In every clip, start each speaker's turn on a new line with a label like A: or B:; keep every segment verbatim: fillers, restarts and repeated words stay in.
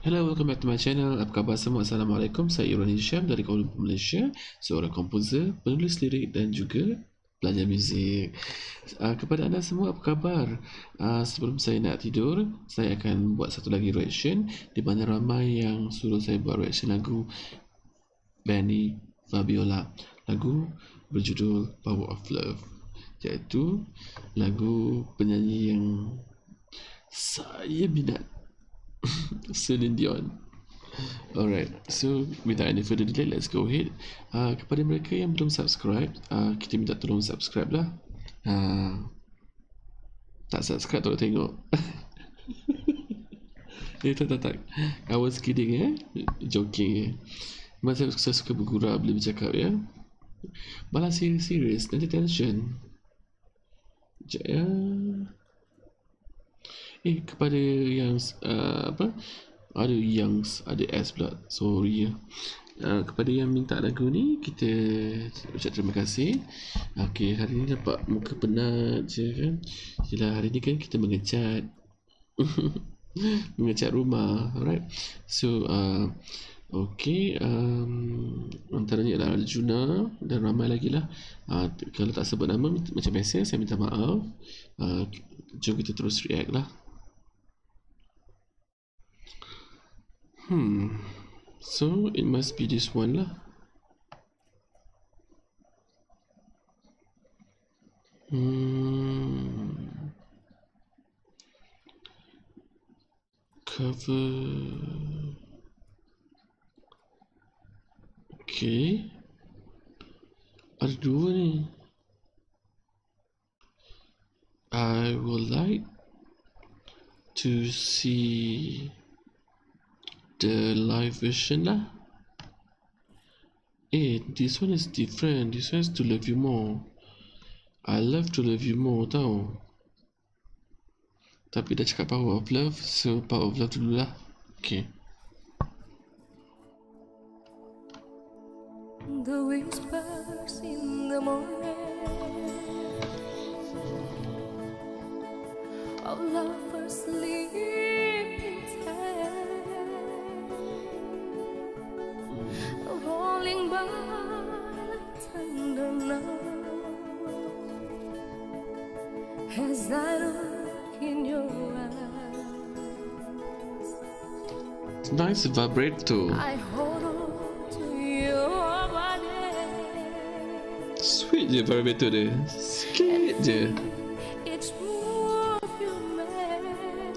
A: Hello, welcome back to my channel. Apa khabar semua? Assalamualaikum. Saya Irwan Hisham dari Kuala Lumpur, Malaysia. Seorang komposer, penulis lirik dan juga belajar muzik. Uh, kepada anda semua, apa khabar? Uh, sebelum saya nak tidur, saya akan buat satu lagi reaction di mana ramai yang suruh saya buat reaction lagu Benny Fabiola. Lagu berjudul Power of Love, iaitu lagu penyanyi yang saya minat, Celine Dion. Alright, so without any further delay, let's go ahead. Uh, kepada mereka yang belum subscribe, uh, kita minta tolong subscribe lah. Uh, tak subscribe tak tengok. Eh, tak, tak, tak. I was kidding, eh? Joking, eh? Memang saya, saya suka bergurau bila bercakap, ya? Malah serius-serius, nanti tension. Sekejap, ya? Eh, kepada yang uh, apa, ada yang ada S pula, sorry ya. Uh, kepada yang minta lagu ni, kita ucap terima kasih. Okay, hari ni nampak muka penat je kan. Yelah, hari ni kan kita mengecat mengecat rumah. Alright, so uh, okay, um, antaranya adalah Arjuna dan ramai lagi lah. Uh, kalau tak sebut nama macam biasa, saya minta maaf. uh, Jom kita terus react lah. Hmm, so it must be this one lah. Hmm, cover. Okay, ada dua ni. I would like to see the live version lah. Eh, this one is different. This one is To Love You More. I love To Love You More tau. Tapi dah cakap Power of Love, so Power of Love dulu lah. Okay.
B: The whispers in the morning of lovers sleeping tight, rolling by tender night, as I look in your eyes.
A: It's nice vibrato.
B: I hold on to your body.
A: Sweet je vibrato dia. Sikit je.
B: Each move you make,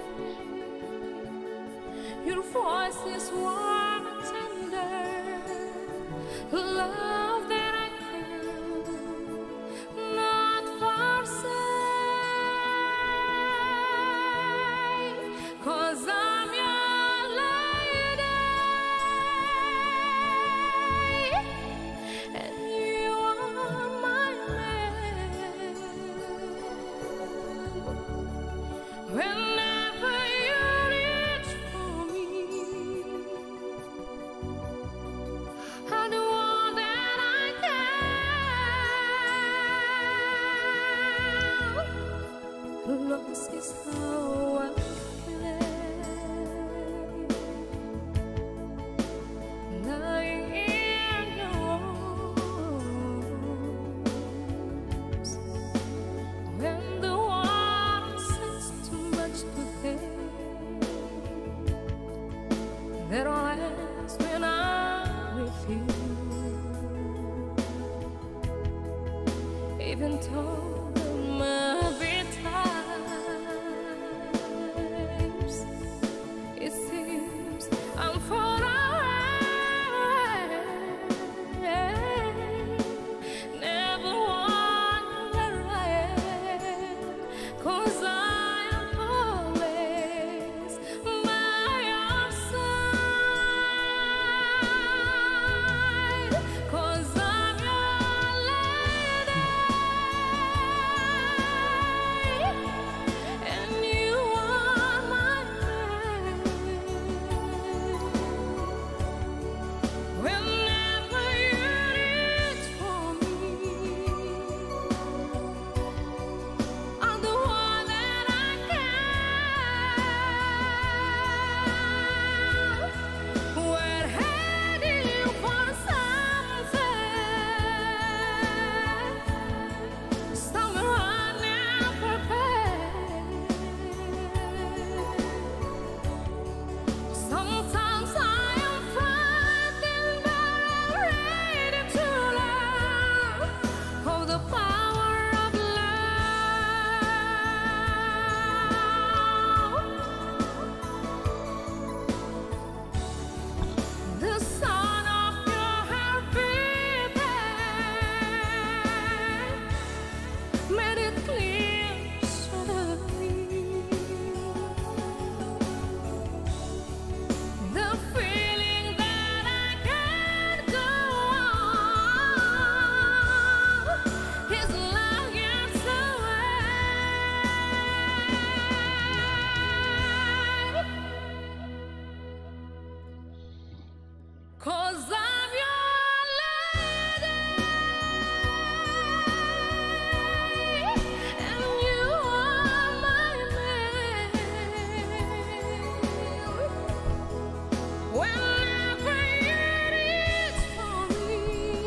B: your voice is warm and tender, love that I could not forsake, 'cause I'm your lady and you are my man. Whenever you reach for me, I'll do all that I can. Lost is how I feel, lying in your arms. When the water says too much to take, that all ends when I'm with you. Even though there might be times it seems I'm far away, never wonder where I am, 'cause I am always by your side, 'cause I'm your lady 'cause I'm your lady, and you are my man. Whenever it is for me,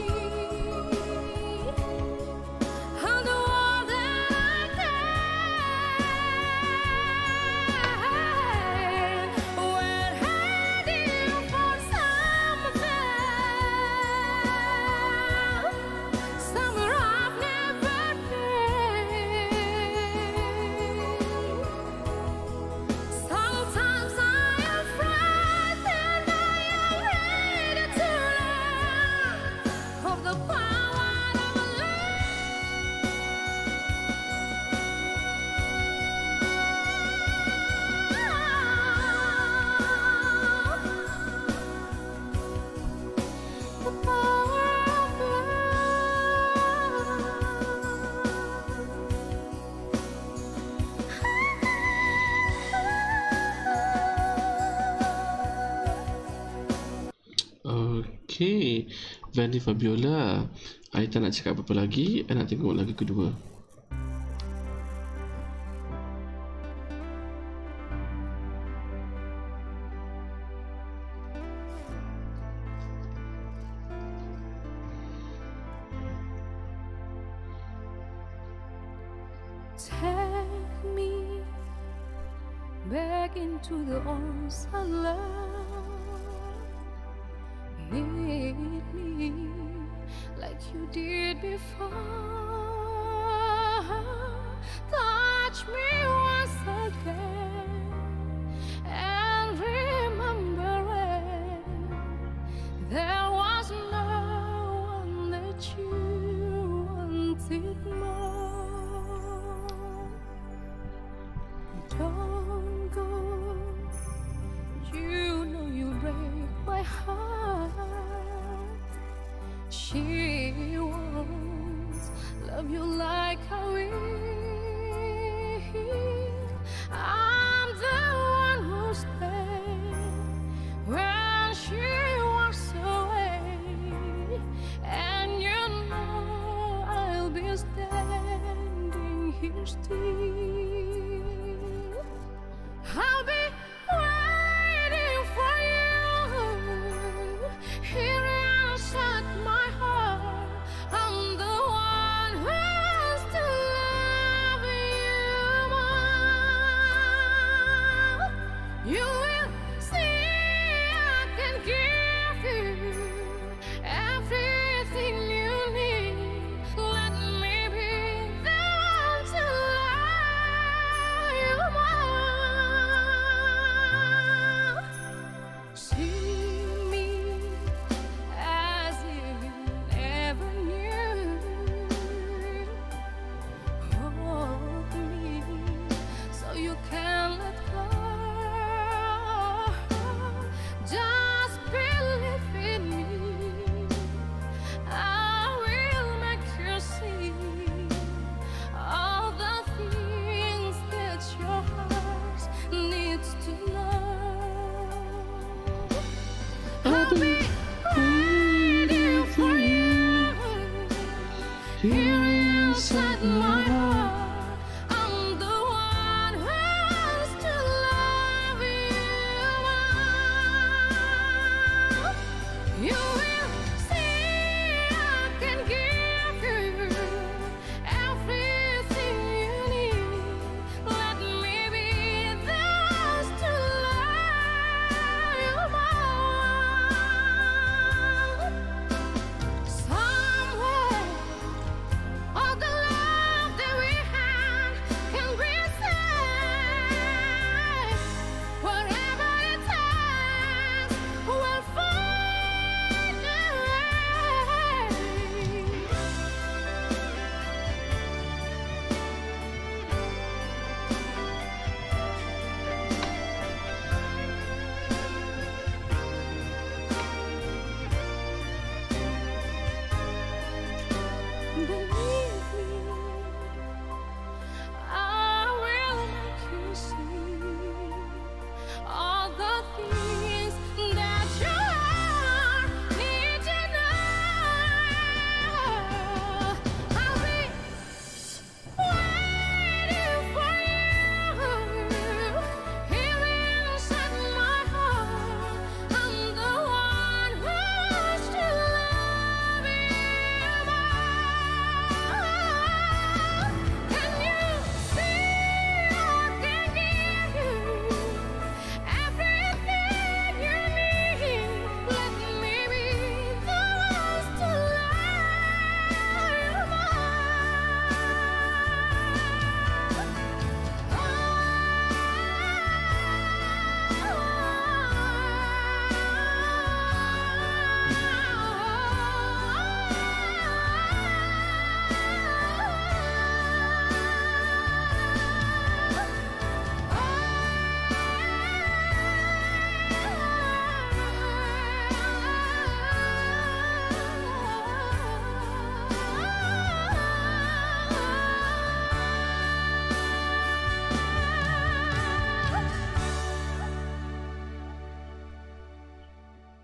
B: I'll do all that I can. When heading for somewhere, somewhere I've never been. Sometimes I am frightened, I am ready to learn of the power of love, the power of
A: Okay, Vanny Fabiola. I tak nak cakap apa-apa lagi. I nak tengok lagu kedua.
B: take me back into the arms of love. Meet me like you did before. Touch me once again and remember it. There was no one that you wanted more. Don't go, you know you break my heart. She won't love you like I will. I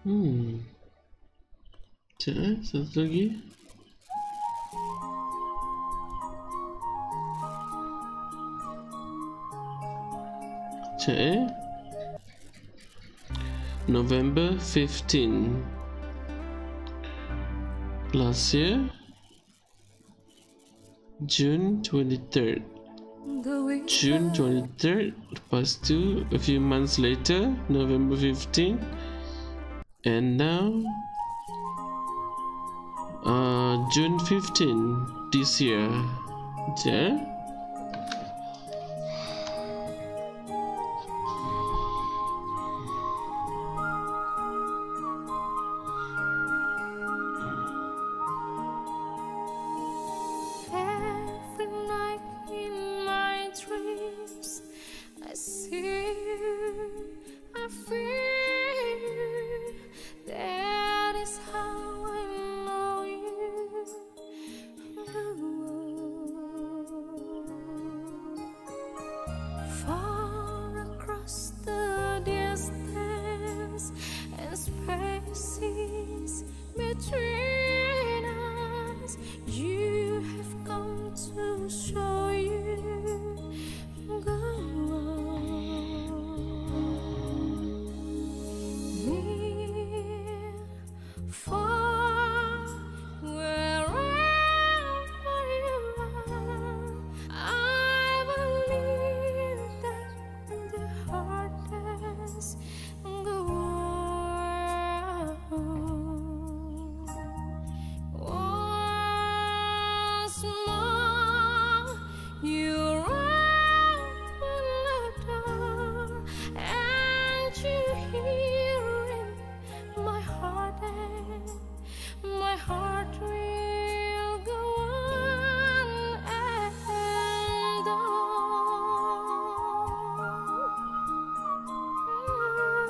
A: Hmm. Sekejap eh, satu lagi. Sekejap eh. November fifteenth. Last year, June twenty-third. June twenty-third. Lepas tu, a few months later, November fifteenth. And now, uh, June fifteenth this year. Yeah.
B: Every night in my dreams, I see you, I feel you. That is how I know you. Far across the distance and spaces between us, you have come to show you. Go on. Near, far, wherever you are, I believe that the hardest go on. Once more, you open the door, and you hear in my heart, and my heart will go on and on.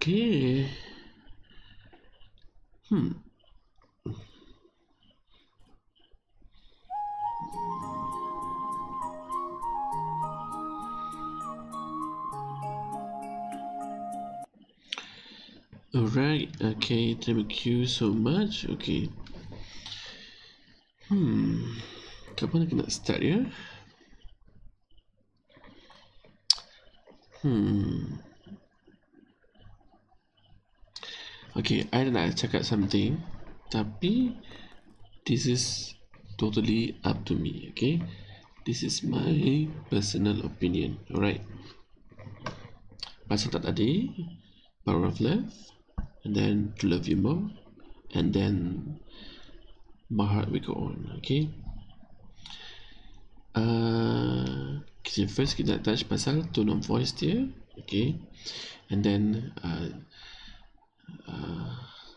A: Okay. Hmm. Alright, okay, thank you so much. Okay. Hmm. Kapan nak start ya? Hmm. Okay, I nak cakap something, tapi this is totally up to me. Okay, this is my personal opinion. Alright. Pasal tak tadi, Power of Love, and then To Love You More, and then My Heart Will Go On. Okay. Uh, okay, first kita touch pasal tone of voice dia. Okay, and then uh, uh,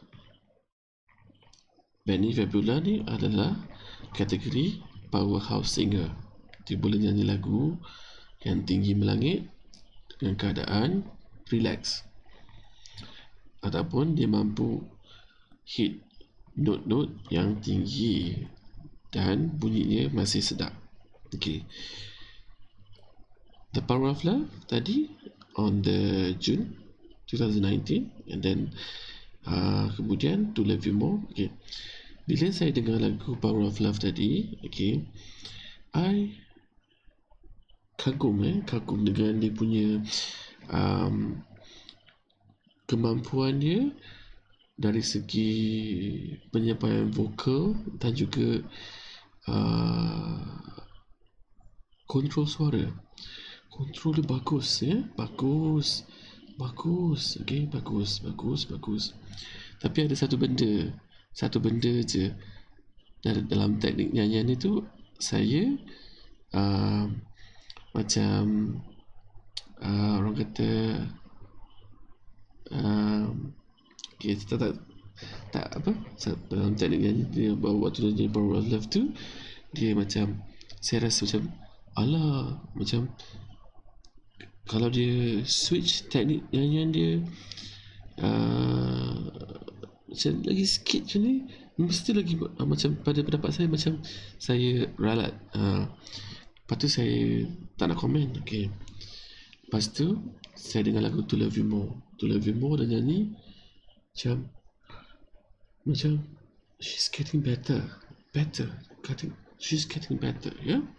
A: Benny Fabula ni adalah kategori powerhouse singer. Dia boleh nyanyi lagu yang tinggi melangit dengan keadaan relax, ataupun dia mampu hit note-note yang tinggi dan bunyinya masih sedap. Okay, The Power of Love tadi on the June twenty nineteen, and then uh, kemudian To Love You More. Okay, bila saya dengar lagu Power of Love tadi, okay, I kagum eh kagum dengan dia punya um, kemampuan dia dari segi penyampaian vokal dan juga uh, kontrol suara. Kontrol dia bagus ya, bagus, bagus, okay, bagus, bagus, bagus. Tapi ada satu benda, satu benda je dalam teknik nyanyian itu saya uh, macam uh, orang kata uh, okay, tak, tak tak apa dalam teknik nyanyi dia bawa waktu nyanyi Power of Love tu, dia macam saya rasa macam alah, macam kalau dia switch teknik nyanyian dia uh, macam lagi sikit macam ni, mesti lagi uh, macam pada pendapat saya macam saya ralat. uh, lepas tu saya tak nak komen. Okay, lepas tu saya dengar lagu To Love You More. To Love You More dan nyanyi macam macam she's getting better, better, getting, she's getting better, ya. Yeah?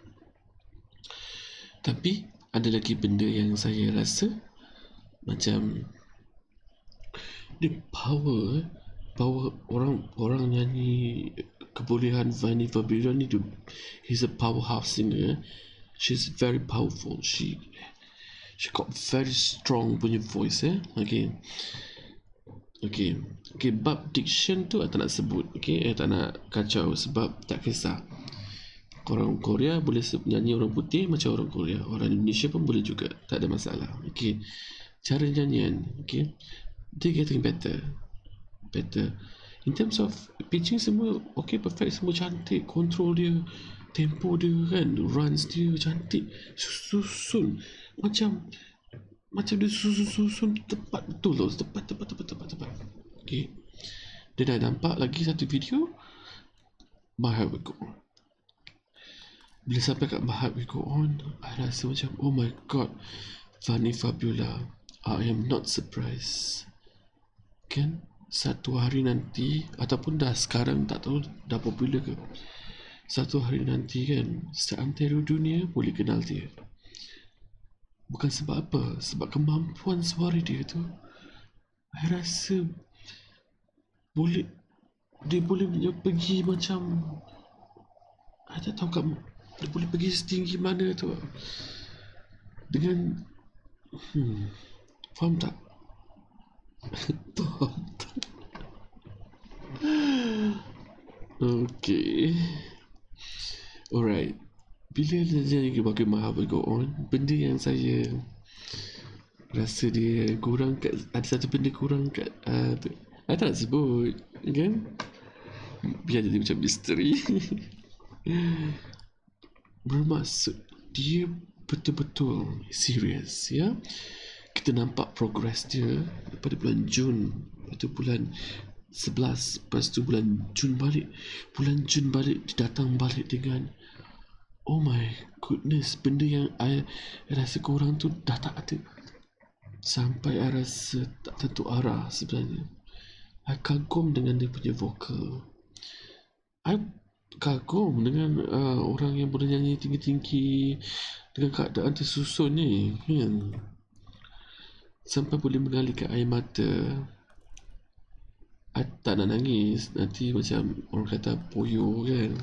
A: Tapi ada lagi benda yang saya rasa macam the power power orang orang nyanyi, kebolehan Fanny Fabiola ni tu, he's a powerhouse singer. She's very powerful. She she got very strong punya voice eh. Okay. Okay. Okay, bab diction tu saya tak nak sebut. Okay, saya tak nak kacau sebab tak kisah. Orang Korea boleh nyanyi orang putih macam orang Korea, orang Indonesia pun boleh juga, tak ada masalah. Okay, cara nyanyian, okay, dia getting better, better. In terms of pitching semua, okay, perfect, semua cantik, control dia, tempo dia kan, runs dia cantik, susun macam macam dia susun-susun tepat betul tau, tepat tepat tepat tepat tepat. Okay, dia dah nampak lagi satu video My Heart Will Go On. Bila sampai kat My Heart Will Go On, I rasa macam oh my god, Fanny Fabiola, I am not surprised. Kan, satu hari nanti, ataupun dah sekarang tak tahu dah popular ke, satu hari nanti kan seantero dunia boleh kenal dia. Bukan sebab apa, sebab kemampuan suara dia tu, I rasa boleh, dia boleh pergi macam, I tak tahu kat, dia boleh pergi setinggi mana tu dengan hmm, faham tak? Faham tak? Okay, alright. Bila dia bagi My Heart Will Go On, benda yang saya rasa dia kurang kat, ada satu benda kurang kat uh, tu, I tak nak sebut kan, biar jadi macam misteri. Bermaksud dia betul-betul serius ya. kita nampak progress dia pada bulan Jun, lepas tu bulan sebelas, lepas tu bulan Jun balik, bulan Jun balik dia datang balik dengan oh my goodness, benda yang I rasa korang tu dah tak ada. Sampai I rasa tak tentu arah sebenarnya. I kagum dengan dia punya vokal. I kagum dengan uh, orang yang boleh nyanyi tinggi-tinggi dengan keadaan tersusun ni, kan? Sampai boleh mengalirkan air mata. I tak nak nangis, nanti macam orang kata poyo, kan?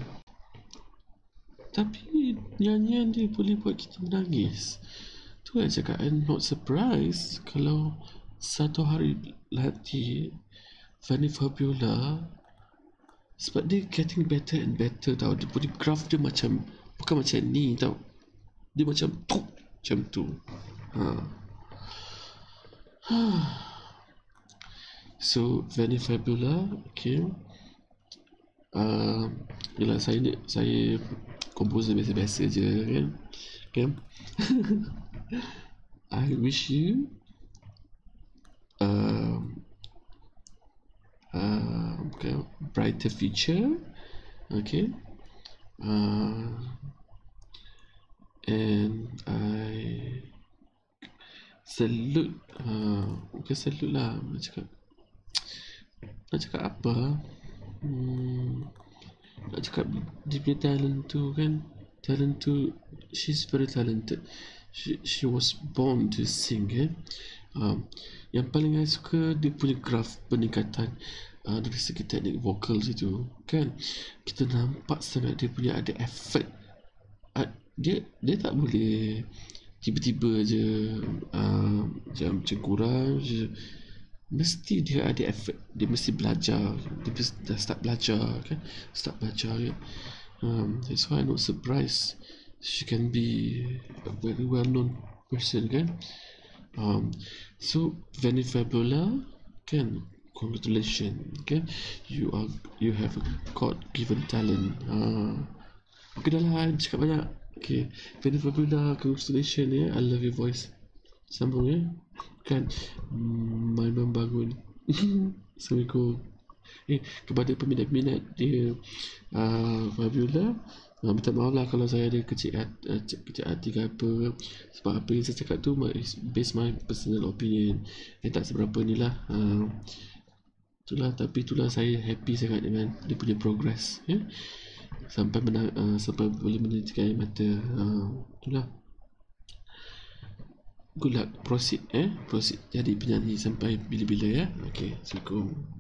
A: Tapi nyanyian dia boleh buat kita menangis. Tu yang cakap, I'm not surprised kalau satu hari nanti Fanny Fabiola, sebab dia getting better and better tau. Dia punya graph dia macam, bukan macam ni tau. Dia macam puk, macam tu. Ha. So Fanny Fabiola, okay. Uh, yelah, saya ni, saya komposer biasa-biasa je, kan, kan? I wish you uh, uh, okay, brighter future, okay, uh, and I salute, uh, bukan salute lah, nak cakap, nak cakap apa? Hmm, nak cakap dia punya talent tu, kan, talent tu, she's very talented. She, she was born to sing, kan. Um, yang paling saya suka dia punya graf peningkatan uh, dari segi teknik vokal itu, kan. Kita nampak sangat dia punya ada effort. Uh, dia dia tak boleh tiba-tiba je uh, macam macam kurang je. Mesti dia ada effort, dia mesti belajar, dia mesti dah start belajar, kan, start belajar, kan. Um, that's why I'm not surprised she can be a very well known person, kan. Um, so Fanny Fabiola, kan, congratulations, kan, you are you have a God given talent. Uh, okay dah lah, cakap banyak. Okay, Fanny Fabiola, congratulations, ya. I love your voice. Sambung, ya, kan. Hmm, main-main bangun. Assalamualaikum. Eh, kepada peminat-peminat dia, uh, Fabiola, uh, minta maaf lah kalau saya ada kecil hati, uh, kecil hati ke apa. Sebab apa yang saya cakap tu based my personal opinion, yang tak seberapa ni lah. uh, Itulah, tapi itulah saya happy sangat dengan dia punya progress, ya. Sampai menang, uh, sampai boleh menitikan air mata. uh, Itulah. Good luck, proceed, eh, proceed jadi penyanyi sampai bila-bila, ya. Okay, Assalamualaikum.